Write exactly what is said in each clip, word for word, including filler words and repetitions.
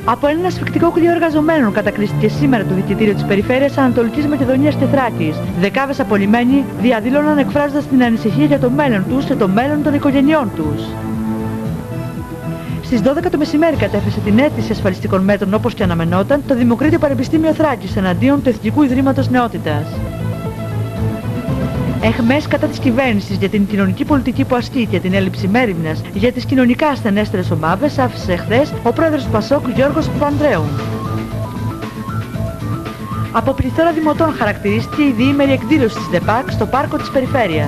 Από ένα ασφυκτικό κλειό εργαζομένων κατακλείστηκε σήμερα το Διοικητήριο της Περιφέρειας Ανατολικής Μακεδονίας και Θράκης. Δεκάδες απολυμμένοι διαδήλωναν εκφράζοντας την ανησυχία για το μέλλον τους και το μέλλον των οικογενειών τους. Στις δώδεκα το μεσημέρι κατέθεσε την αίτηση ασφαλιστικών μέτρων όπως και αναμενόταν το Δημοκρίτιο Πανεπιστήμιο Θράκης εναντίον του Εθνικού Ιδρύματος Νεότητας. Εχμές κατά της κυβέρνησης για την κοινωνική πολιτική που ασκεί και την έλλειψη μέριμνας για τις κοινωνικά ασθενέστερες ομάδες άφησε εχθές ο πρόεδρος του Πασόκ Γιώργος Παπανδρέου. Από πληθώρα δημοτών χαρακτηρίστηκε η διήμερη εκδήλωση της ΔΕΠΑΚ στο πάρκο της Περιφέρειας.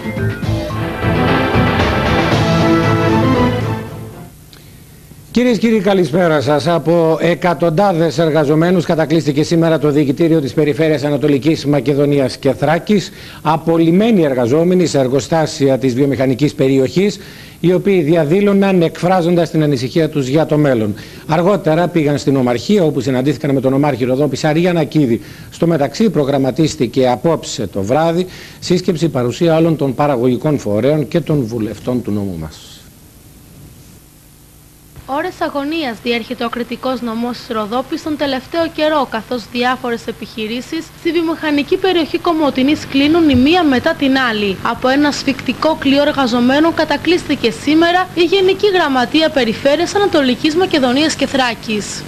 Κυρίες και κύριοι, καλησπέρα σας. Από εκατοντάδες εργαζομένους κατακλείστηκε σήμερα το Διοικητήριο της Περιφέρειας Ανατολικής Μακεδονίας και Θράκης, απολυμμένοι εργαζόμενοι σε εργοστάσια της βιομηχανικής περιοχής, οι οποίοι διαδήλωναν εκφράζοντας την ανησυχία τους για το μέλλον. Αργότερα πήγαν στην Ομαρχία, όπου συναντήθηκαν με τον Ομάρχη Ροδόπη Αριανακίδη. Στο μεταξύ προγραμματίστηκε απόψε το βράδυ σύσκεψη παρουσία όλων των παραγωγικών φορέων και των βουλευτών του νόμου μας. Ώρες αγωνίας διέρχεται ο κριτικός νομός της Ροδόπης τον τελευταίο καιρό, καθώς διάφορες επιχειρήσεις στη βιομηχανική περιοχή Κομοτηνής κλείνουν η μία μετά την άλλη. Από ένα σφικτικό κλειό εργαζομένων κατακλείστηκε σήμερα η Γενική Γραμματεία Περιφέρειας Ανατολικής Μακεδονίας και Θράκης.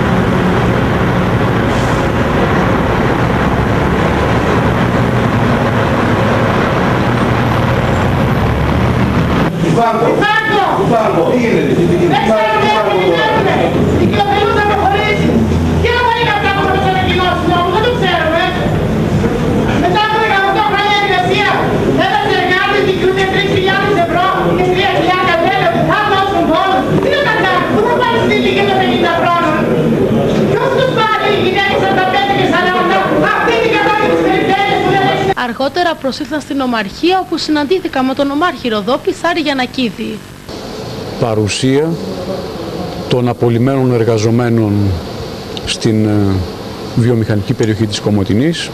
Αργότερα προσήλθαν στην Ομαρχία, όπου συναντήθηκα με τον Ομάρχη Ροδόπη Αριανακίδη. Παρουσία των απολυμμένων εργαζομένων στην βιομηχανική περιοχή της Κομοτηνής.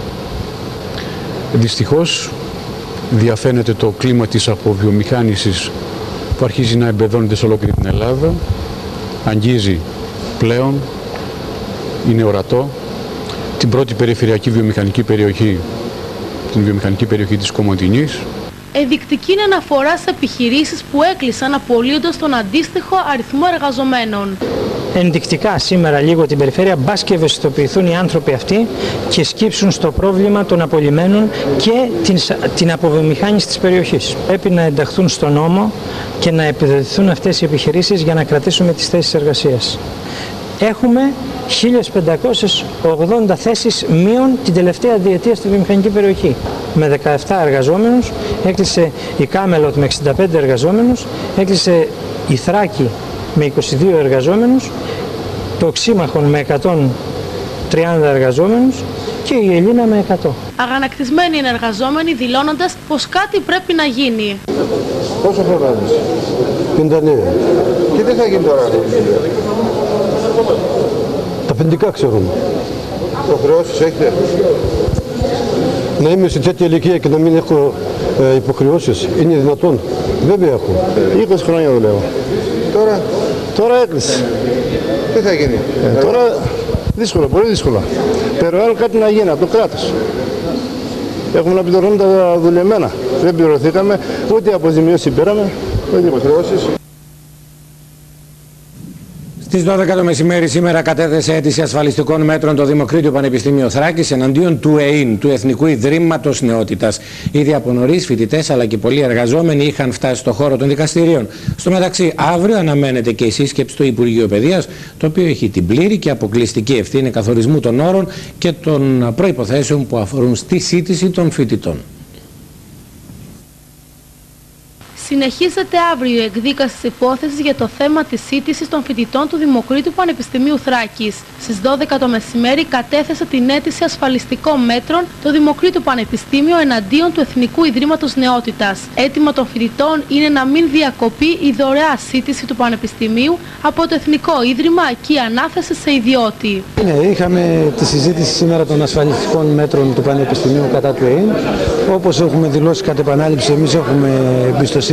Δυστυχώς διαφαίνεται το κλίμα της αποβιομηχάνησης που αρχίζει να εμπεδώνεται σε ολόκληρη την Ελλάδα. Αγγίζει πλέον, είναι ορατό, την πρώτη περιφερειακή βιομηχανική περιοχή, την βιομηχανική περιοχή της Κομοτηνής. Ενδεικτική είναι αναφορά σε επιχειρήσεις που έκλεισαν απολύοντας τον αντίστοιχο αριθμό εργαζομένων. Ενδεικτικά σήμερα λίγο την περιφέρεια, μπας και ευαισθητοποιηθούν οι άνθρωποι αυτοί και σκύψουν στο πρόβλημα των απολυμένων και την, την αποβιομηχάνηση της περιοχής. Πρέπει να ενταχθούν στο νόμο και να επιδοτηθούν αυτές οι επιχειρήσεις για να κρατήσουμε τις θέσεις εργασίας. Έχουμε χίλιες πεντακόσιες ογδόντα θέσεις μείον την τελευταία διετία στη βιομηχανική περιοχή. Με δεκαεπτά εργαζόμενους, έκλεισε η Κάμελοτ με εξήντα πέντε εργαζόμενους, έκλεισε η Θράκη με είκοσι δύο εργαζόμενους, το Ξήμαχον με εκατόν τριάντα εργαζόμενους και η Ελλήνα με εκατό. Αγανακτισμένοι είναι εργαζόμενοι, δηλώνοντας πως κάτι πρέπει να γίνει. Πόσο χρόνο είσαι? πενήντα εννέα. Και τι θα γίνει τώρα? Τα αφεντικά ξέρουμε. Υποχρεώσεις έχετε? Να είμαι σε τέτοια ηλικία και να μην έχω ε, υποχρεώσεις, είναι δυνατόν? Βέβαια έχω. είκοσι χρόνια δουλεύω. Τώρα? Τώρα έκλεισε. Τι θα γίνει? Ε, τώρα δύσκολα, πολύ δύσκολα. Περιμένω κάτι να γίνει από το κράτος. Έχουμε να πληρώνουμε τα δουλεμένα. Δεν πληρωθήκαμε, ούτε αποζημιώσεις πήραμε, ούτε υποχρεώσεις. Στις δώδεκα το μεσημέρι σήμερα κατέθεσε αίτηση ασφαλιστικών μέτρων το Δημοκρίτιο Πανεπιστήμιο Θράκης εναντίον του ΕΕΝ, του Εθνικού Ιδρύματος Νεότητας. Ήδη από νωρίς φοιτητές αλλά και πολλοί εργαζόμενοι είχαν φτάσει στο χώρο των δικαστηρίων. Στο μεταξύ, αύριο αναμένεται και η σύσκεψη του Υπουργείου Παιδείας, το οποίο έχει την πλήρη και αποκλειστική ευθύνη καθορισμού των όρων και των προϋποθέσεων που αφορούν στη σύντηση των φοιτητών. Συνεχίζεται αύριο η εκδίκαση της υπόθεσης για το θέμα της σύντησης των φοιτητών του Δημοκρίτου Πανεπιστημίου Θράκης. Στις δώδεκα το μεσημέρι κατέθεσε την αίτηση ασφαλιστικών μέτρων το Δημοκρίτου Πανεπιστήμιο εναντίον του Εθνικού Ιδρύματος Νεότητας. Αίτημα των φοιτητών είναι να μην διακοπεί η δωρεά σύντηση του Πανεπιστημίου από το Εθνικό Ίδρυμα και ανάθεση σε ιδιώτη. Ναι, είχαμε τη συζήτηση σήμερα των ασφαλιστικών μέτρων του Πανεπιστημίου κατά του ΕΕΝ. Όπως έχουμε δηλώσει κατ' επανάληψη, εμείς έχουμε εμπιστοσύνη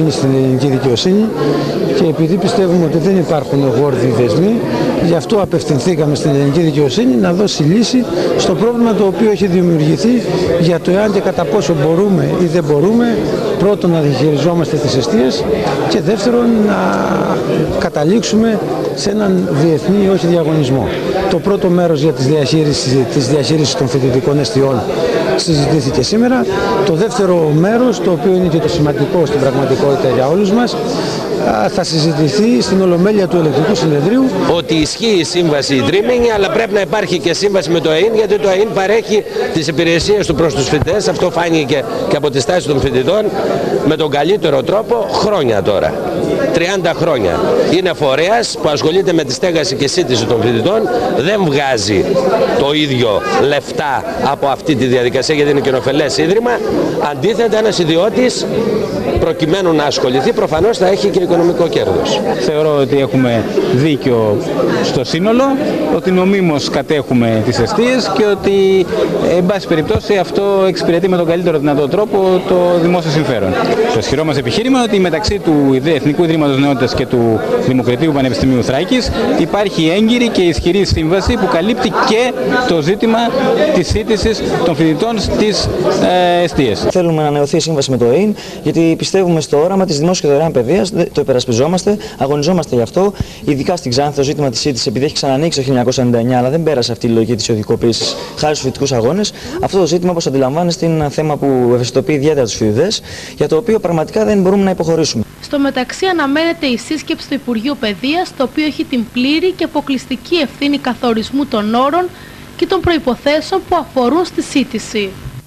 εμπιστοσύνη στην ελληνική δικαιοσύνη και επειδή πιστεύουμε ότι δεν υπάρχουν γόρδιοι δεσμοί, γι' αυτό απευθυνθήκαμε στην ελληνική δικαιοσύνη να δώσει λύση στο πρόβλημα το οποίο έχει δημιουργηθεί για το εάν και κατά πόσο μπορούμε ή δεν μπορούμε πρώτον να διαχειριζόμαστε τις εστίες και δεύτερον να καταλήξουμε σε έναν διεθνή όχι διαγωνισμό. Το πρώτο μέρος για τη διαχείριση, της διαχείρισης των φοιτητικών εστιών συζητήθηκε σήμερα. Το δεύτερο μέρος, το οποίο είναι και το σημαντικό στην πραγματικότητα για όλους μας, θα συζητηθεί στην Ολομέλεια του Ελεκτρικού Συνεδρίου. Ότι ισχύει η σύμβαση η Τρίμηνη, αλλά πρέπει να υπάρχει και σύμβαση με το ΕΕΝ, γιατί το ΕΕΝ παρέχει τις υπηρεσίες του προς τους φοιτητές. Αυτό φάνηκε και από τις τάσεις των φοιτητών με τον καλύτερο τρόπο χρόνια τώρα. τριάντα χρόνια. Είναι φορέας που ασχολείται με τη στέγαση και σύντηση των φοιτητών, δεν βγάζει το ίδιο λεφτά από αυτή τη διαδικασία γιατί είναι κοινοφελές ίδρυμα. Αντίθετα, ένας ιδιώτης προκειμένου να ασχοληθεί προφανώς θα έχει και οικονομικό κέρδος. Θεωρώ ότι έχουμε δίκιο στο σύνολο, ότι νομίμως κατέχουμε τις εστίες και ότι εν πάση περιπτώσει αυτό εξυπηρετεί με τον καλύτερο δυνατό τρόπο το δημόσιο συμφέρον. Το ισχυρό μας επιχείρημα είναι ότι μεταξύ του Εθνικού Ιδρύματος Νεότητας και του Δημοκρατίου Πανεπιστημίου Θράκης υπάρχει έγκυρη και ισχυρή σύμβαση που καλύπτει και το ζήτημα της σύντησης των φοιτητών στις ε, εστίες. Θέλουμε να ανανεωθεί η σύμβαση με το ΕΕΝ, γιατί πιστεύουμε στο όραμα της δημόσιας και δωρεάν παιδείας, το υπερασπιζόμαστε, αγωνιζόμαστε γι' αυτό. Ειδικά στην Ξάνθη το ζήτημα της σύντησης, επειδή έχει ξανανοίξει το χίλια εννιακόσια ενενήντα εννιά, αλλά δεν πέρασε αυτή η λογική της ιδιωτικοποίησης χάρη στους φοιτητικούς αγώνες. Αυτό το ζήτημα, όπως αντιλαμβάνεστε, είναι ένα θέμα που ευαισθητοποιεί ιδιαίτερα τους φοιτητές, για το οποίο πραγματικά δεν μπορούμε να υποχωρήσουμε. Στο μεταξύ, αναμένεται η σύσκεψη του Υπουργείου Παιδείας, το οποίο έχει την πλήρη και αποκλειστική ευθύνη καθορισμού των όρων και των προϋποθέσεων που αφορούν στη σύντηση.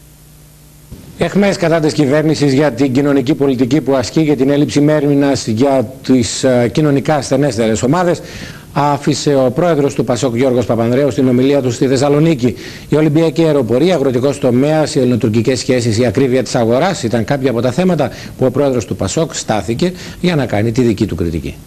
Εχμές κατά της κυβέρνησης για την κοινωνική πολιτική που ασκεί και την έλλειψη μέρμηνας για τις uh, κοινωνικά ασθενέστερες ομάδες άφησε ο πρόεδρος του ΠΑΣΟΚ Γιώργος Παπανδρέου στην ομιλία του στη Θεσσαλονίκη. Η Ολυμπιακή Αεροπορία, αγροτικός τομέας, οι ελληνοτουρκικές σχέσεις, η ακρίβεια της αγοράς ήταν κάποια από τα θέματα που ο πρόεδρος του ΠΑΣΟΚ στάθηκε για να κάνει τη δική του κριτική.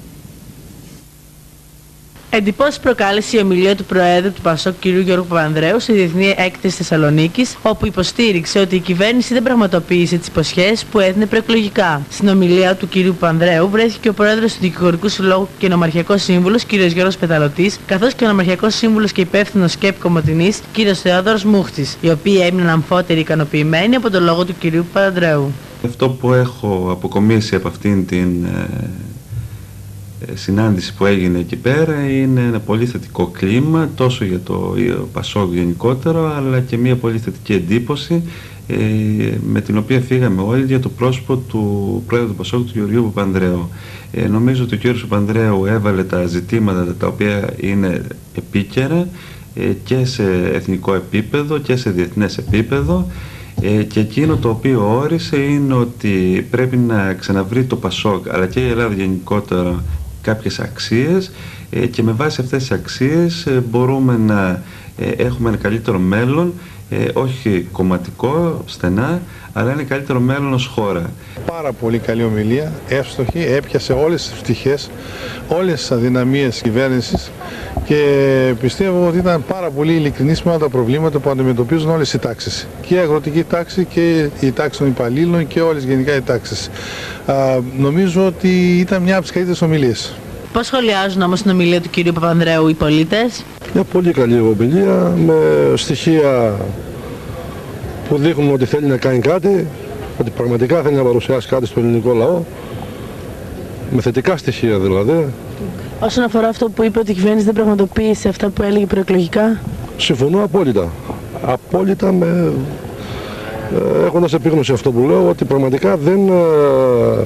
Εντυπώσεις προκάλεσε η ομιλία του Προέδρου του ΠΑΣΟΚ κ. Γιώργου Παπανδρέου στη Διεθνή Έκθεση Θεσσαλονίκης, όπου υποστήριξε ότι η κυβέρνηση δεν πραγματοποίησε τις υποσχέσεις που έδινε προεκλογικά. Στην ομιλία του κ. Παπανδρέου βρέθηκε ο Πρόεδρος του Δικηγορικού Συλλόγου και Νομαρχιακός Σύμβουλος κ. Γιώργος Πεταλωτής, καθώς και ο Νομαρχιακός Σύμβουλος και υπεύθυνος ΚΕΠ Κομοτηνής κ. Θεόδωρος Μούχτης, οι οποίοι έμειναν αμφότεροι ικανοποιημένοι από τον λόγο του κ. Παπανδρέου. Αυτό που έχω αποκομίσει από αυτήν την συνάντηση που έγινε εκεί πέρα είναι ένα πολύ θετικό κλίμα τόσο για το ΠΑΣΟΚ γενικότερο, αλλά και μια πολύ θετική εντύπωση ε, με την οποία φύγαμε όλοι για το πρόσωπο του πρόεδρου του ΠΑΣΟΚ, του Γεωργίου Παπανδρέου. Ε, νομίζω ότι ο κ. Παπανδρέου έβαλε τα ζητήματα τα οποία είναι επίκαιρα ε, και σε εθνικό επίπεδο και σε διεθνές επίπεδο. Ε, και εκείνο το οποίο όρισε είναι ότι πρέπει να ξαναβρει το ΠΑΣΟΚ αλλά και η Ελλάδα γενικότερα κάποιες αξίες ε, και με βάση αυτές τις αξίες ε, μπορούμε να ε, έχουμε ένα καλύτερο μέλλον, ε, όχι κομματικό, στενά, αλλά ένα καλύτερο μέλλον ως χώρα. Πάρα πολύ καλή ομιλία, εύστοχη, έπιασε όλες τις πτυχές, όλες τις αδυναμίες της κυβέρνησης και πιστεύω ότι ήταν πάρα πολύ ειλικρινής με όλα τα προβλήματα που αντιμετωπίζουν όλες οι τάξεις. Και η αγροτική τάξη και η τάξη των υπαλλήλων και όλες γενικά οι τάξεις. Α, νομίζω ότι ήταν μια από τις καλύτερες ομιλίες. Πώς σχολιάζουν όμως την ομιλία του κ. Παπανδρέου οι πολίτες? Μια πολύ καλή ομιλία με στοιχεία που δείχνουν ότι θέλει να κάνει κάτι, ότι πραγματικά θέλει να παρουσιάσει κάτι στο ελληνικό λαό, με θετικά στοιχεία δηλαδή. Όσον αφορά αυτό που είπε ότι η κυβέρνηση δεν πραγματοποίησε αυτά που έλεγε προεκλογικά. Συμφωνώ απόλυτα. Απόλυτα με... έχοντας επίγνωση αυτό που λέω, ότι πραγματικά δεν, ε,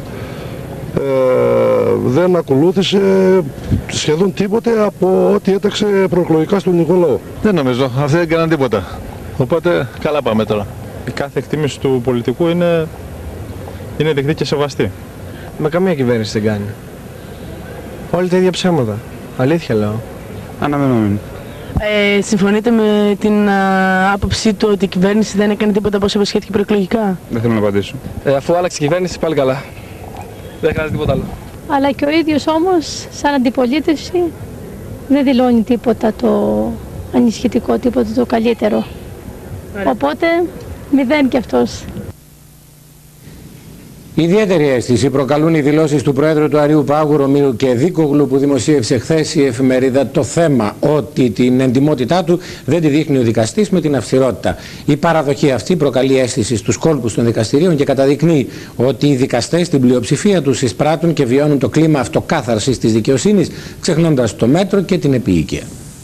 ε, δεν ακολούθησε σχεδόν τίποτε από ό,τι έταξε προεκλογικά στο ελληνικό λαό. Δεν νομίζω. Αυτοί δεν έκαναν τίποτα. Οπότε καλά πάμε τώρα. Η κάθε εκτίμηση του πολιτικού είναι, είναι δεκτή και σεβαστή. Με καμία κυβέρνηση δεν κάνει. Όλοι τα ίδια ψέματα. Αλήθεια λέω. Αναμενόμενοι. Ε, συμφωνείτε με την α, άποψή του ότι η κυβέρνηση δεν έκανε τίποτα από όσο υποσχέθηκε προεκλογικά? Δεν θέλω να απαντήσω. Ε, αφού άλλαξε η κυβέρνηση πάλι καλά. Δεν χρειάζεται τίποτα άλλο. Αλλά και ο ίδιος όμως σαν αντιπολίτευση δεν δηλώνει τίποτα το ανισχυτικό, τίποτα το καλύτερο. Οπότε μηδέν και αυτός. Ιδιαίτερη αίσθηση προκαλούν οι δηλώσεις του Προέδρου του Αρείου Πάγου, Ρωμίλου Κεδίκογλου, που δημοσίευσε χθες η εφημερίδα Το Θέμα, ότι την εντιμότητά του δεν τη δείχνει ο δικαστής με την αυστηρότητα. Η παραδοχή αυτή προκαλεί αίσθηση στους κόλπους των δικαστηρίων και καταδεικνύει ότι οι δικαστές στην πλειοψηφία τους εισπράττουν και βιώνουν το κλίμα αυτοκάθαρσης της δικαιοσύνης, ξεχνώντας το μέτρο και την επίοικια.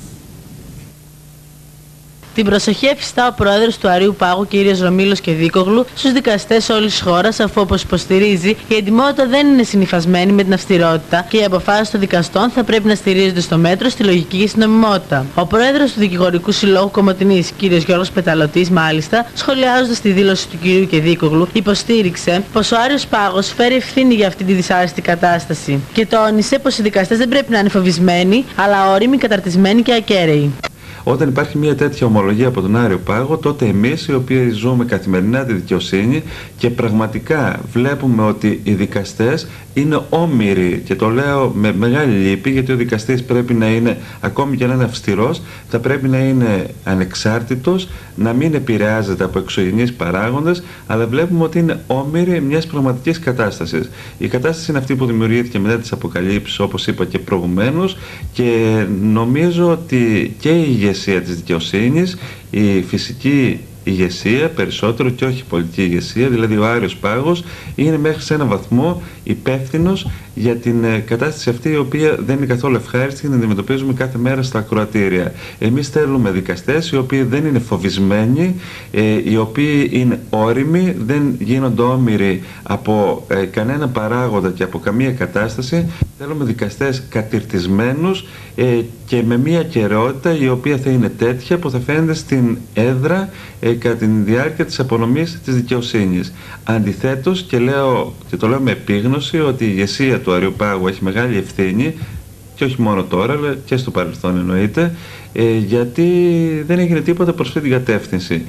Την προσοχή εφιστά ο πρόεδρος του Αρείου Πάγου, κ. Ρωμίλος Κεδίκογλου, στους δικαστές όλης της χώρας, αφού, όπως υποστηρίζει, η εντιμότητα δεν είναι συνυφασμένη με την αυστηρότητα και οι αποφάσεις των δικαστών θα πρέπει να στηρίζονται στο μέτρο, στη λογική και στην νομιμότητα. Ο πρόεδρος του Δικηγορικού Συλλόγου Κομοτηνής, κ. Γιώργος Πεταλωτής, μάλιστα, σχολιάζοντας τη δήλωση του κ. Κεδίκογλου, υποστήριξε πως ο Άρειος Πάγος φέρει ευθύνη για αυτή τη δυσάρεστη κατάσταση και τόνισε πως οι δικαστές δεν πρέπει να είναι φοβισμένοι, αλλά όριμοι, καταρτισμένοι και ακέραιοι. Όταν υπάρχει μια τέτοια ομολογία από τον Άριο Πάγο, τότε εμείς οι οποίοι ζούμε καθημερινά τη δικαιοσύνη και πραγματικά βλέπουμε ότι οι δικαστές είναι όμοιροι, και το λέω με μεγάλη λύπη, γιατί ο δικαστής πρέπει να είναι, ακόμη και να είναι αυστηρός, θα πρέπει να είναι ανεξάρτητος, να μην επηρεάζεται από εξωγενείς παράγοντες, αλλά βλέπουμε ότι είναι όμοιροι μιας πραγματικής κατάστασης. Η κατάσταση είναι αυτή που δημιουργήθηκε μετά τις αποκαλύψεις, όπως είπα και προηγουμένως, και νομίζω ότι και η ηγεσία της δικαιοσύνης, η φυσική ηγεσία περισσότερο και όχι η πολιτική ηγεσία, δηλαδή ο Άριος Πάγος, είναι μέχρι σε έναν βαθμό υπεύθυνος για την ε, κατάσταση αυτή, η οποία δεν είναι καθόλου ευχάριστη και την αντιμετωπίζουμε κάθε μέρα στα ακροατήρια. Εμείς θέλουμε δικαστές οι οποίοι δεν είναι φοβισμένοι, ε, οι οποίοι είναι όριμοι, δεν γίνονται όμοιροι από ε, κανένα παράγοντα και από καμία κατάσταση. Θέλουμε δικαστές κατηρτισμένους ε, και με μια κεραιότητα η οποία θα είναι τέτοια που θα φαίνεται στην έδρα ε, κατά τη διάρκεια της απονομής της δικαιοσύνης. Αντιθέτως, και, λέω, και το λέω με επίγνωση, ότι η ηγεσία του Αρείου Πάγου έχει μεγάλη ευθύνη, και όχι μόνο τώρα, αλλά και στο παρελθόν εννοείται, ε, γιατί δεν έγινε τίποτα προς αυτή την κατεύθυνση.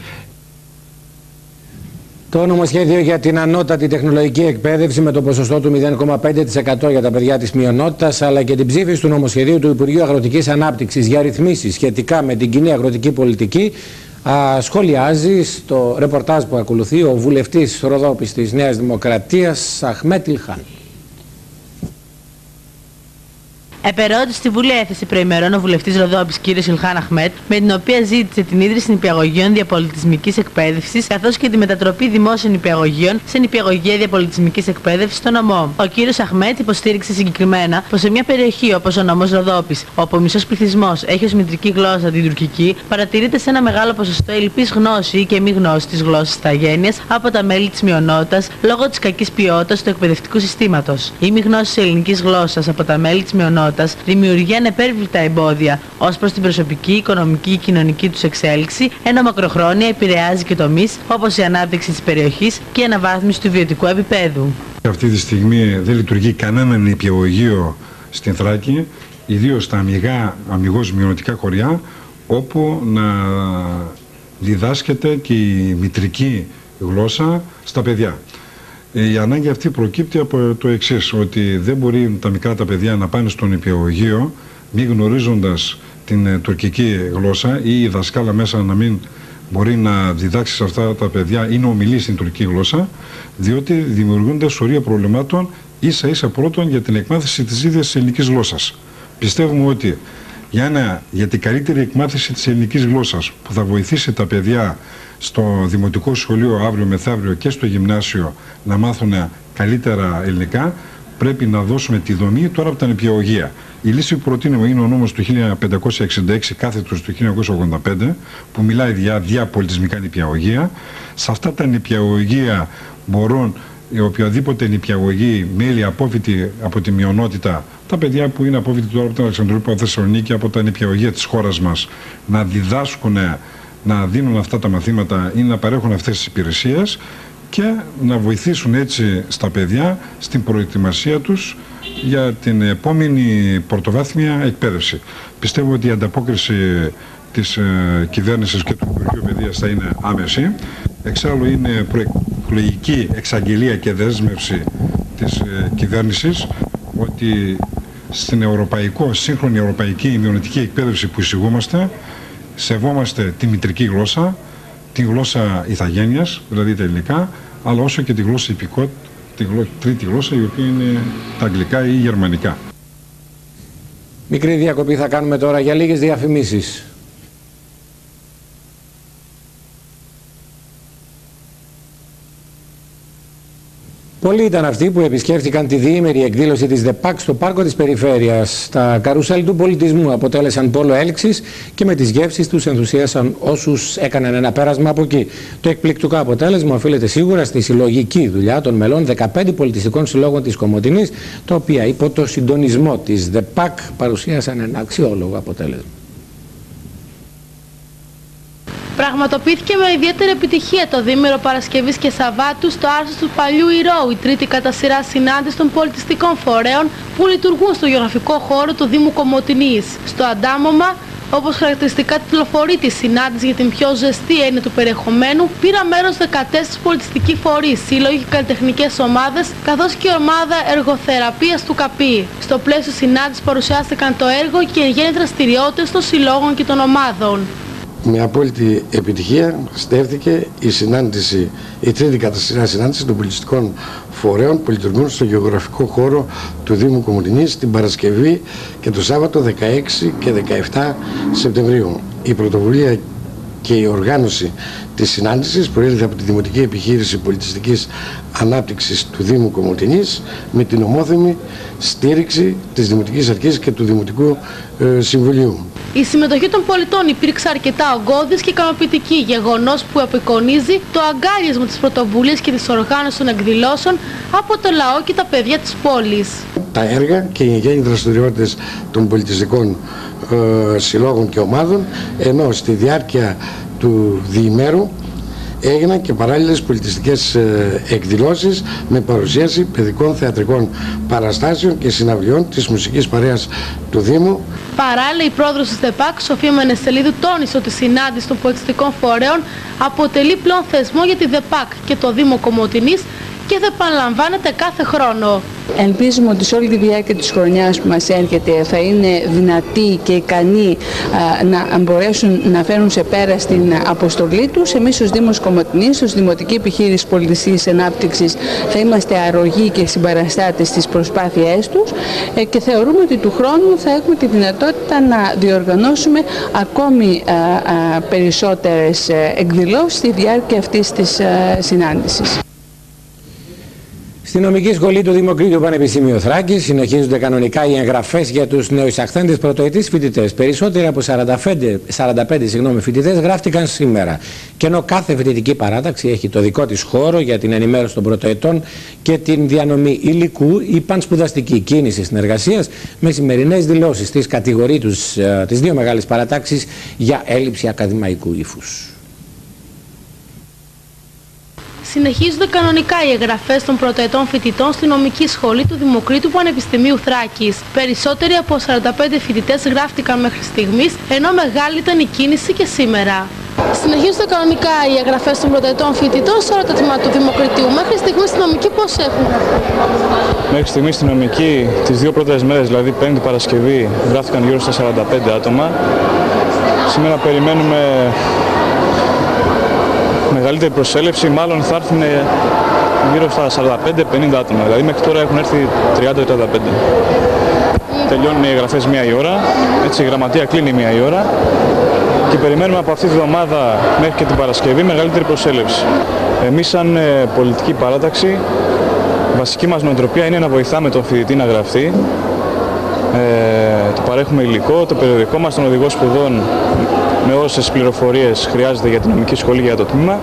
Το νομοσχέδιο για την ανώτατη τεχνολογική εκπαίδευση με το ποσοστό του μηδέν κόμμα πέντε τοις εκατό για τα παιδιά της μειονότητας, αλλά και την ψήφιση του νομοσχεδίου του Υπουργείου Αγροτικής Ανάπτυξης για ρυθμίσεις σχετικά με την κοινή αγροτική πολιτική, α, σχολιάζει στο ρεπορτάζ που ακολουθεί ο βουλευτής Ροδόπης της Νέας Δημοκρατίας, Αχμέτ Ηλχάν. Επερώτηση στη Βουλή έθεσε προημερών ο βουλευτής Ροδόπης κ. Ηλχάν Αχμέτ, με την οποία ζήτησε την ίδρυση νηπιαγωγείων διαπολιτισμικής εκπαίδευσης, καθώς και τη μετατροπή δημόσιων νηπιαγωγείων σε νηπιαγωγεία διαπολιτισμικής εκπαίδευσης στο νομό. Ο κ. Αχμέτ υποστήριξε συγκεκριμένα πως σε μια περιοχή όπως ο νομός Ροδόπης, όπου ο μισός πληθυσμός έχει ως μητρική γλώσσα την τουρκική, παρατηρείται σε ένα μεγάλο ποσοστό ελλειπής γνώση ή και μη γνώση της γλώσσας ηθαγένειας από τα μέλη της μειονότητας λόγω της κακής ποιότητας του εκπαιδευτικού συστήματος. Η μη γνώση της ελληνικής γλώσσας από τα μέλη της μειονότητας δημιουργεί ανεπέρβλητα εμπόδια ως προς την προσωπική, οικονομική και κοινωνική τους εξέλιξη, ενώ μακροχρόνια επηρεάζει και τομείς όπως η ανάπτυξη της περιοχής και η αναβάθμιση του βιωτικού επίπεδου. Αυτή τη στιγμή δεν λειτουργεί κανένα νηπιαγωγείο στην Θράκη, ιδίως στα αμυγά, αμυγός μειονοτικά χωριά, όπου να διδάσκεται και η μητρική γλώσσα στα παιδιά. Η ανάγκη αυτή προκύπτει από το εξής, ότι δεν μπορεί τα μικρά τα παιδιά να πάνε στο νηπιαγωγείο μη γνωρίζοντας την τουρκική γλώσσα, ή η δασκάλα μέσα να μην μπορεί να διδάξει σε αυτά τα παιδιά ή να ομιλεί στην τουρκική γλώσσα, διότι δημιουργούνται σωρία προβλημάτων ίσα ίσα πρώτον για την εκμάθηση της ίδιας της ελληνικής γλώσσας. Πιστεύουμε ότι για, ένα, για την καλύτερη εκμάθηση της ελληνικής γλώσσας, που θα βοηθήσει τα παιδιά στο δημοτικό σχολείο αύριο μεθαύριο και στο γυμνάσιο να μάθουν καλύτερα ελληνικά, πρέπει να δώσουμε τη δομή τώρα από τα νηπιαγωγεία. Η λύση που προτείνουμε είναι ο νόμος του χίλια πεντακόσια εξήντα έξι κάθετος του χίλια εννιακόσια ογδόντα πέντε, που μιλάει για διαπολιτισμικά νηπιαγωγεία. Σε αυτά τα νηπιαγωγεία μπορούν οι οποιαδήποτε νηπιαγωγοί, μέλη απόφοιτοι από τη μειονότητα, τα παιδιά που είναι απόφοιτοι τώρα από την Αλεξανδρούπολη, από Θεσσαλονίκη, από τα νηπιαγωγεία της χώρας μας, να διδάσκουν, να δίνουν αυτά τα μαθήματα ή να παρέχουν αυτές τις υπηρεσίες και να βοηθήσουν έτσι στα παιδιά στην προετοιμασία τους για την επόμενη πρωτοβάθμια εκπαίδευση. Πιστεύω ότι η ανταπόκριση της ε, κυβέρνησης και του Υπουργείου Παιδείας θα είναι άμεση. Εξάλλου είναι προεκλογική εξαγγελία και δέσμευση της ε, κυβέρνησης ότι στην ευρωπαϊκό, σύγχρονη ευρωπαϊκή μειονοτική εκπαίδευση που εισηγούμαστε, σεβόμαστε τη μητρική γλώσσα, τη γλώσσα ηθαγένειας, δηλαδή τα ελληνικά, αλλά όσο και τη γλώσσα υπηκότητας τρίτη γλώσσα, η οποία είναι τα αγγλικά ή γερμανικά. Μικρή διακοπή θα κάνουμε τώρα για λίγες διαφημίσεις. Πολλοί ήταν αυτοί που επισκέφθηκαν τη διήμερη εκδήλωση της ΔΕΠΑΚ στο πάρκο της Περιφέρειας. Τα καρουσέλ του πολιτισμού αποτέλεσαν πόλο έλξης και με τις γεύσεις τους ενθουσίασαν όσους έκαναν ένα πέρασμα από εκεί. Το εκπληκτικό αποτέλεσμα οφείλεται σίγουρα στη συλλογική δουλειά των μελών δεκαπέντε πολιτιστικών συλλόγων της Κομοτηνής, τα οποία υπό το συντονισμό της ΔΕΠΑΚ παρουσίασαν ένα αξιόλογο αποτέλεσμα. Πραγματοποιήθηκε με ιδιαίτερη επιτυχία το διήμερο Παρασκευής και Σαββάτου στο Άρσος του Παλιού Ηρώου, η τρίτη κατά σειρά συνάντηση των πολιτιστικών φορέων που λειτουργούν στο γεωγραφικό χώρο του Δήμου Κομοτηνής. Στο αντάμωμα, όπως χαρακτηριστικά τιτλοφορεί τη συνάντηση για την πιο ζεστή έννοια του περιεχομένου, πήρα μέρος δεκατέσσερις πολιτιστικοί φορείς, σύλλογοι και καλλιτεχνικές ομάδες, καθώς και η ομάδα εργοθεραπείας του ΚΑΠΗ. Στο πλαίσιο συνάντησης παρουσιάστηκαν το έργο και οι γέννη δραστηριότητες των συλλόγων και των ομάδων. Με απόλυτη επιτυχία στέφθηκε η συνάντηση, η τρίτη κατά σειρά συνάντηση των πολιτιστικών φορέων που λειτουργούν στο γεωγραφικό χώρο του Δήμου Κομοτηνής την Παρασκευή και το Σάββατο δεκαέξι και δεκαεπτά Σεπτεμβρίου. Η πρωτοβουλία και η οργάνωση της συνάντησης προήλθε από τη Δημοτική Επιχείρηση Πολιτιστικής Ανάπτυξης του Δήμου Κομοτηνής με την ομόθυμη στήριξη της Δημοτικής Αρχής και του Δημοτικού ε, Συμβουλίου. Η συμμετοχή των πολιτών υπήρξε αρκετά ογκώδης και ικανοποιητική, γεγονός που απεικονίζει το αγκάλιασμα της πρωτοβουλίας και της οργάνωσης των εκδηλώσεων από το λαό και τα παιδιά της πόλης. Τα έργα και οι γέννοι δραστηριότητες των πολιτιστικών ε, συλλόγων και ομάδων, ενώ στη διάρκεια του διημέρου έγιναν και παράλληλες πολιτιστικές ε, εκδηλώσεις με παρουσίαση παιδικών θεατρικών παραστάσεων και συναυλιών της μουσικής παρέας του Δήμου. Παράλληλα, η πρόεδρος της ΔΕΠΑΚ, Σοφία Μενεσελίδου, τόνισε ότι η συνάντηση των πολιτιστικών φορέων αποτελεί πλέον θεσμό για τη ΔΕΠΑΚ και το Δήμο Κομοτηνής και θα επαναλαμβάνεται κάθε χρόνο. Ελπίζουμε ότι σε όλη τη διάρκεια της χρονιάς που μας έρχεται θα είναι δυνατοί και ικανοί α, να μπορέσουν να φέρουν σε πέρα στην αποστολή τους. Εμείς ως Δήμος Κομοτηνής, ως Δημοτική Επιχείρηση Πολιτιστικής Ανάπτυξης, θα είμαστε αρρωγοί και συμπαραστάτες στις προσπάθειές τους ε, και θεωρούμε ότι του χρόνου θα έχουμε τη δυνατότητα να διοργανώσουμε ακόμη α, α, περισσότερες εκδηλώσεις στη διάρκεια αυτής της α, συνάντησης. Στη νομική σχολή του Δημοκρίτου Πανεπιστημίου Θράκης συνεχίζονται κανονικά οι εγγραφές για τους νεοεισαχθέντες πρωτοετής φοιτητές. Περισσότεροι από σαράντα πέντε, σαράντα πέντε συγγνώμη, φοιτητές γράφτηκαν σήμερα. Και ενώ κάθε φοιτητική παράταξη έχει το δικό της χώρο για την ενημέρωση των πρωτοετών και την διανομή υλικού, η πανσπουδαστική κίνηση συνεργασίας με σημερινές δηλώσεις της κατηγορεί τους, τις δύο μεγάλες παρατάξεις για έλλειψη ακαδημαϊκού ύφους. Συνεχίζονται κανονικά οι εγγραφές των πρωτοετών φοιτητών στη νομική σχολή του Δημοκρίτου Πανεπιστημίου Θράκης. Περισσότεροι από σαράντα πέντε φοιτητές γράφτηκαν μέχρι στιγμής, ενώ μεγάλη ήταν η κίνηση και σήμερα. Συνεχίζονται κανονικά οι εγγραφές των πρωτοετών φοιτητών σε όλα τα τμήματα του Δημοκριτίου. Μέχρι στιγμής στη νομική πώς έχουν γραφτεί? Μέχρι στιγμής στη νομική, τις δύο πρώτες μέρες, δηλαδή Πέμπτη Παρασκευή, γράφτηκαν γύρω στα σαράντα πέντε άτομα. Σήμερα περιμένουμε μεγαλύτερη προσέλευση, μάλλον θα έρθουν γύρω στα σαράντα πέντε πενήντα άτομα, δηλαδή μέχρι τώρα έχουν έρθει τριάντα τριάντα πέντε. Τελειώνουν οι εγγραφές μία η ώρα, έτσι η γραμματεία κλείνει μία η ώρα και περιμένουμε από αυτή τη βδομάδα μέχρι και την Παρασκευή μεγαλύτερη προσέλευση. Εμείς σαν ε, πολιτική παράταξη, βασική μας νοοτροπία είναι να βοηθάμε τον φοιτητή να γραφτεί, ε, το παρέχουμε υλικό, το περιοδικό μας, τον οδηγό σπουδών με όσες πληροφορίες χρειάζεται για την νομική σχολή, για το τμήμα.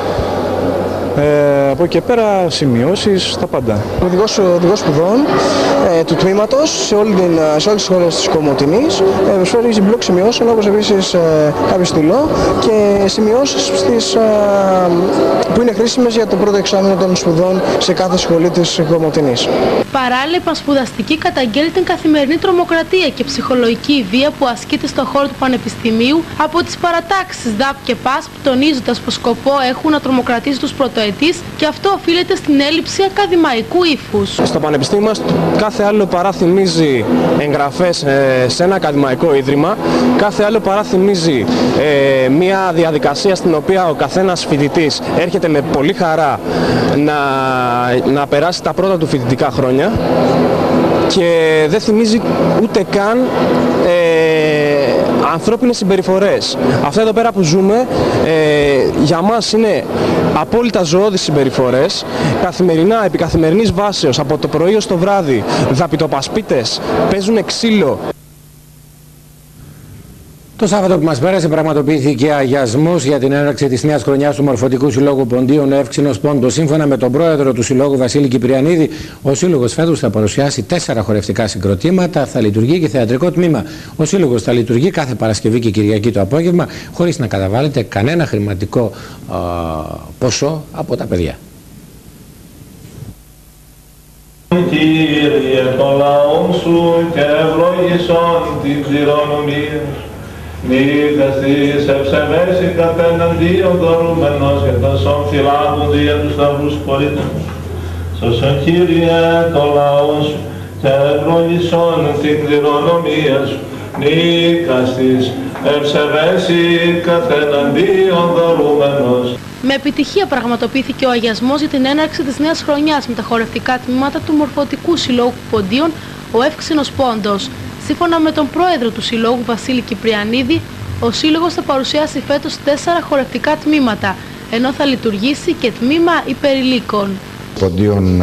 Ε, από εκεί και πέρα σημειώσεις, τα πάντα. Ο οδηγός, οδηγός σπουδών ε, του τμήματος σε, όλη την, σε όλες τις σχολές της Κομοτηνής ε, προσφέρει μπλοκ σημειώσεων, όπως επίσης ε, κάποιο στυλό και σημειώσεις στις, ε, που είναι χρήσιμες για το πρώτο εξάμηνο των σπουδών σε κάθε σχολή της Κομοτηνής. Παράλληλα, η πανσπουδαστική καταγγέλει την καθημερινή τρομοκρατία και ψυχολογική βία που ασκείται στον χώρο του Πανεπιστημίου από τις παρατάξεις ΔΑΠ και ΠΑΣ, τονίζοντας πως σκοπό έχουν να τρομοκρατήσουν τους πρωτοετών τετραετής και αυτό οφείλεται στην έλλειψη ακαδημαϊκού ύφους. Στο πανεπιστήμιο μας κάθε άλλο παρά θυμίζει εγγραφές σε ένα ακαδημαϊκό ίδρυμα, κάθε άλλο παρά θυμίζει ε, μια διαδικασία στην οποία ο καθένας φοιτητής έρχεται με πολύ χαρά να, να περάσει τα πρώτα του φοιτητικά χρόνια και δεν θυμίζει ούτε καν ε, ανθρώπινες συμπεριφορές. Αυτά εδώ πέρα που ζούμε ε, για μας είναι απόλυτα ζωώδεις συμπεριφορές, καθημερινά, επί καθημερινής βάσεως, από το πρωί ως το βράδυ, δαπιτοπασπίτες παίζουν ξύλο. Το Σάββατο που μας πέρασε πραγματοποιήθηκε αγιασμός για την έναρξη της νέας χρονιάς του Μορφωτικού Συλλόγου Ποντίων Εύξηνος Πόντος. Σύμφωνα με τον πρόεδρο του Συλλόγου Βασίλη Κυπριανίδη, ο Σύλλογος φέτος θα παρουσιάσει τέσσερα χορευτικά συγκροτήματα, θα λειτουργεί και θεατρικό τμήμα. Ο Σύλλογος θα λειτουργεί κάθε Παρασκευή και Κυριακή το απόγευμα, χωρίς να καταβάλλεται κανένα χρηματικό α, ποσό από τα παιδιά. Κύριε, το λαό σου και ευλόγησον την κληρονομία. Νίκας της ευσεβέση κατεναντίον δωρούμενος και των σών φυλάκων δια τους σταυρούς πολίτων. Σωσον Κύριε το λαό σου και ευλόγησον την κληρονομία σου. Νίκας της ευσεβέση κατεναντίον δωρούμενος. Με επιτυχία πραγματοποιήθηκε ο αγιασμός για την έναρξη της νέας χρονιάς με τα χορευτικά τμήματα του Μορφωτικού Συλλόγου Ποντίων, ο Εύξηνος Πόντος. Σύμφωνα με τον πρόεδρο του Συλλόγου Βασίλη Κυπριανίδη, ο Σύλλογος θα παρουσιάσει φέτος τέσσερα χορευτικά τμήματα, ενώ θα λειτουργήσει και τμήμα υπερηλίκων. Ποντίων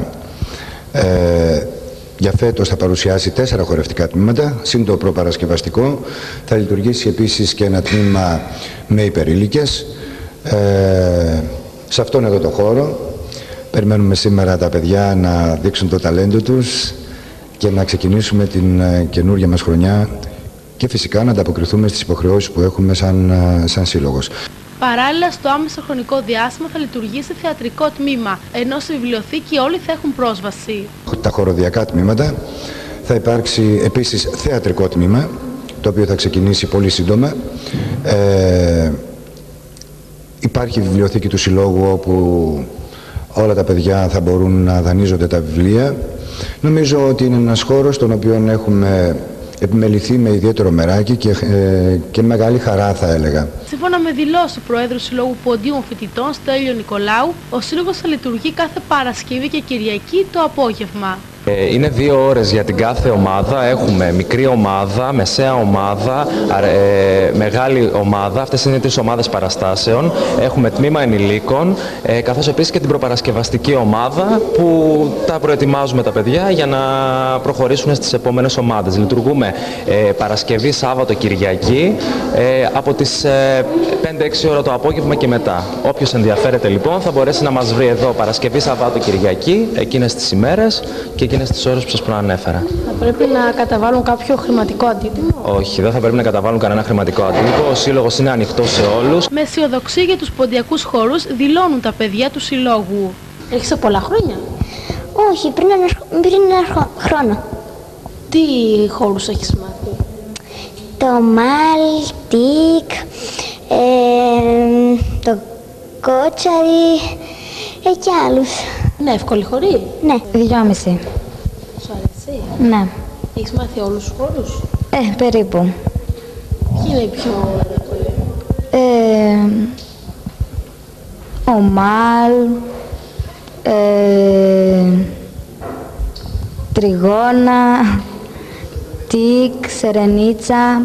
ε, για φέτος θα παρουσιάσει τέσσερα χορευτικά τμήματα, συν το προπαρασκευαστικό. Θα λειτουργήσει επίσης και ένα τμήμα με υπερήλικες. Ε, σε αυτόν εδώ το χώρο περιμένουμε σήμερα τα παιδιά να δείξουν το ταλέντο τους και να ξεκινήσουμε την καινούργια μας χρονιά και φυσικά να ανταποκριθούμε στις υποχρεώσεις που έχουμε σαν, σαν σύλλογος. Παράλληλα, στο άμεσο χρονικό διάστημα θα λειτουργήσει θεατρικό τμήμα, ενώ στη βιβλιοθήκη όλοι θα έχουν πρόσβαση. Τα χοροδιακά τμήματα, θα υπάρξει επίσης θεατρικό τμήμα, το οποίο θα ξεκινήσει πολύ σύντομα. Ε, υπάρχει βιβλιοθήκη του Συλλόγου όπου όλα τα παιδιά θα μπορούν να δανείζονται τα βιβλία. Νομίζω ότι είναι ένας χώρος στον οποίο έχουμε επιμεληθεί με ιδιαίτερο μεράκι και, ε, και μεγάλη χαρά, θα έλεγα. Σύμφωνα με δηλώσεις του Προέδρου Συλλόγου Ποντίων Φοιτητών, Στέλιο Νικολάου, ο Σύλλογος θα λειτουργεί κάθε Παρασκευή και Κυριακή το απόγευμα. Είναι δύο ώρες για την κάθε ομάδα. Έχουμε μικρή ομάδα, μεσαία ομάδα, ε, μεγάλη ομάδα. Αυτές είναι τρεις ομάδες παραστάσεων. Έχουμε τμήμα ενηλίκων, ε, καθώς επίσης και την προπαρασκευαστική ομάδα που τα προετοιμάζουμε τα παιδιά για να προχωρήσουν στις επόμενες ομάδες. Λειτουργούμε ε, Παρασκευή, Σάββατο, Κυριακή ε, από τις ε, πέντε έξι ώρα το απόγευμα και μετά. Όποιος ενδιαφέρεται λοιπόν θα μπορέσει να μας βρει εδώ Παρασκευή, Σαββάτο, Κυριακή, εκείνες τις ημέρες και εκείνες τις ώρες που σας προανέφερα. Θα πρέπει να καταβάλουν κάποιο χρηματικό αντίτιμο? Όχι, δεν θα πρέπει να καταβάλουν κανένα χρηματικό αντίτιμο. Ο Σύλλογος είναι ανοιχτός σε όλους. Με αισιοδοξία για τους ποντιακούς χορούς δηλώνουν τα παιδιά του Συλλόγου. Έχεις πολλά χρόνια? Όχι, πριν ένα, πριν ένα χρόνο. Τι χορούς έχεις μάθει? Το μάλ, τικ, ε, το κότσαρι ε, και άλλους. Είναι εύκολη χορή? Ναι. Δυόμιση. Σου αρέσει? Ναι. Έχεις μάθει όλους τους χορούς? Ε, περίπου. Ποιοι είναι οι πιο εύκολοι? Ε, ο μάλ, ε, τριγώνα, τικ, σερενίτσα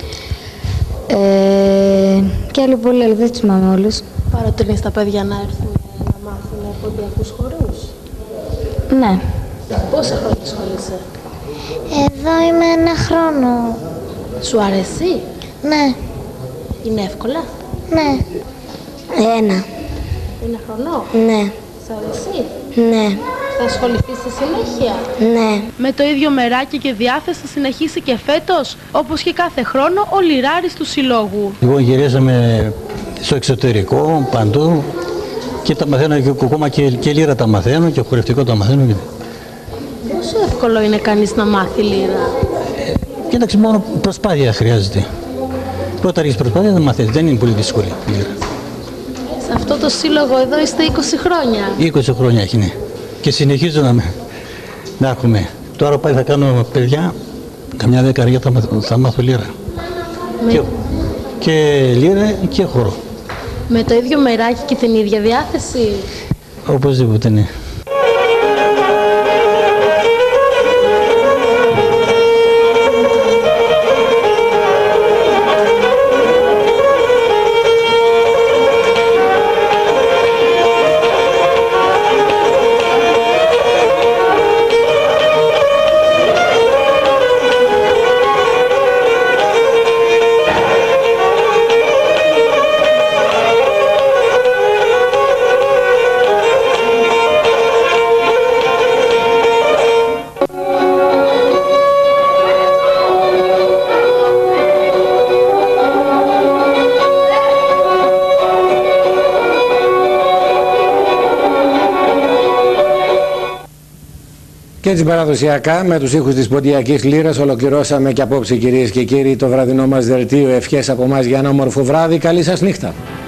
ε, και άλλοι πολλοί, αλλά δεν τους θυμάμαι όλους. Παροτρύνεις τα παιδιά να έρθουν να μάθουν ποντιακούς χορούς? Ναι. Πόσα χρόνια ασχολείσαι? Εδώ είμαι ένα χρόνο. Σου αρέσει? Ναι. Είναι εύκολα? Ναι. Ένα. Είναι χρονό? Ναι. Σ' αρέσει? Ναι. Θα ασχοληθείς στη συνέχεια? Ναι. Με το ίδιο μεράκι και διάθεση θα συνεχίσει και φέτος, όπως και κάθε χρόνο, ο Λιράρης του Συλλόγου. Εγώ γυρίζαμε στο εξωτερικό, παντού, και τα μαθαίνω και ακόμα και, και λύρα τα μαθαίνω και χορευτικό τα μαθαίνω. Και... Πόσο εύκολο είναι κανείς να μάθει λύρα? Ε, κοίταξε, μόνο προσπάθεια χρειάζεται. Πρώτα ρίξεις προσπάθεια να μαθαίνεις, δεν είναι πολύ δύσκολη η λύρα. Έχεις Σε αυτό το σύλλογο εδώ είστε είκοσι χρόνια. είκοσι χρόνια έχει, ναι. Και συνεχίζω να, να έχουμε. Τώρα πάλι θα κάνω παιδιά, καμιά δεκαετία θα, θα μάθω λύρα. Με... Και, και λύρα και χώρο. Με το ίδιο μεράκι και την ίδια διάθεση. Οπωσδήποτε, ναι. Και έτσι παραδοσιακά με τους ήχους της Ποντιακής Λύρας ολοκληρώσαμε και απόψε, κυρίες και κύριοι, το βραδινό μας δελτίο. Ευχές από εμάς για ένα όμορφο βράδυ. Καλή σας νύχτα.